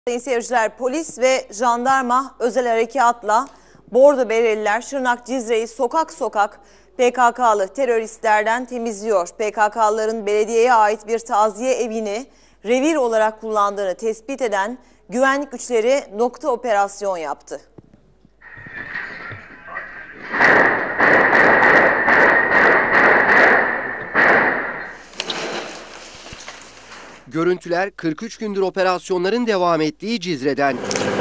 Sayın seyirciler, polis ve jandarma özel harekatla Bordo Bereliler Şırnak Cizre'yi sokak sokak PKK'lı teröristlerden temizliyor. PKK'lıların belediyeye ait bir taziye evini revir olarak kullandığını tespit eden güvenlik güçleri nokta operasyon yaptı. Görüntüler 43 gündür operasyonların devam ettiği Cizre'den.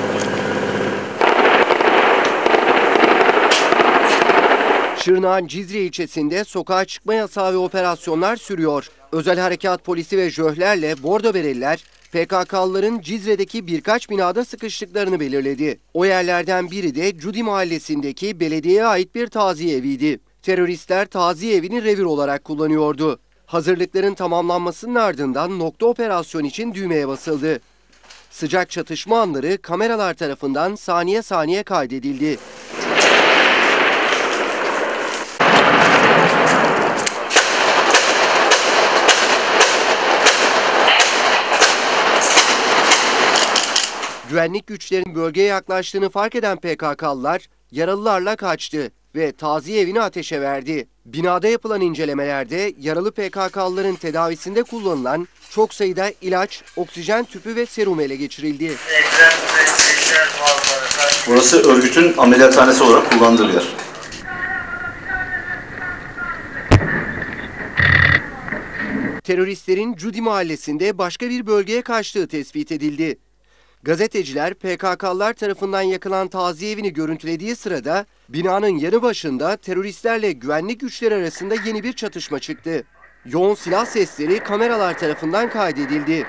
Şırnak'ın Cizre ilçesinde sokağa çıkma yasağı ve operasyonlar sürüyor. Özel harekat polisi ve jöhlerle Bordo Bereliler PKK'lıların Cizre'deki birkaç binada sıkıştıklarını belirledi. O yerlerden biri de Cudi mahallesindeki belediyeye ait bir taziye eviydi. Teröristler taziye evini revir olarak kullanıyordu. Hazırlıkların tamamlanmasının ardından nokta operasyon için düğmeye basıldı. Sıcak çatışma anları kameralar tarafından saniye saniye kaydedildi. Güvenlik güçlerinin bölgeye yaklaştığını fark eden PKK'lılar yaralılarla kaçtı ve taziye evini ateşe verdi. Binada yapılan incelemelerde yaralı PKK'lıların tedavisinde kullanılan çok sayıda ilaç, oksijen tüpü ve serum ele geçirildi. Burası örgütün ameliyathanesi olarak kullandığı bir yer. Teröristlerin Cudi mahallesinde başka bir bölgeye kaçtığı tespit edildi. Gazeteciler PKK'lılar tarafından yakılan taziye evini görüntülediği sırada binanın yanı başında teröristlerle güvenlik güçleri arasında yeni bir çatışma çıktı. Yoğun silah sesleri kameralar tarafından kaydedildi.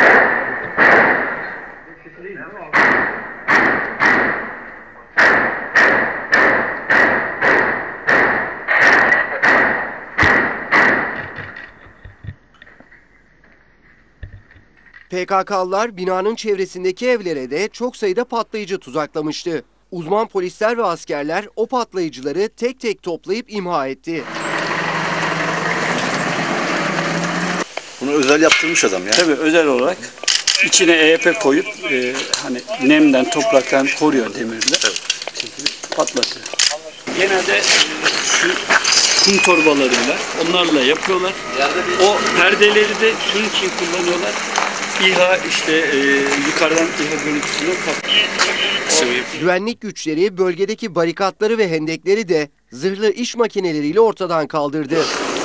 PKK'lılar binanın çevresindeki evlere de çok sayıda patlayıcı tuzaklamıştı. Uzman polisler ve askerler o patlayıcıları tek tek toplayıp imha etti. Bunu özel yaptırmış adam ya. Tabii özel olarak içine EYP koyup hani nemden, topraktan koruyor demirle. Patlatıyor. Genelde şu kum torbalarıyla onlarla yapıyorlar. O perdeleri de şunun için kullanıyorlar. İHA yukarıdan İHA görüntüsünü kapatıyor. Güvenlik güçleri bölgedeki barikatları ve hendekleri de zırhlı iş makineleriyle ortadan kaldırdı.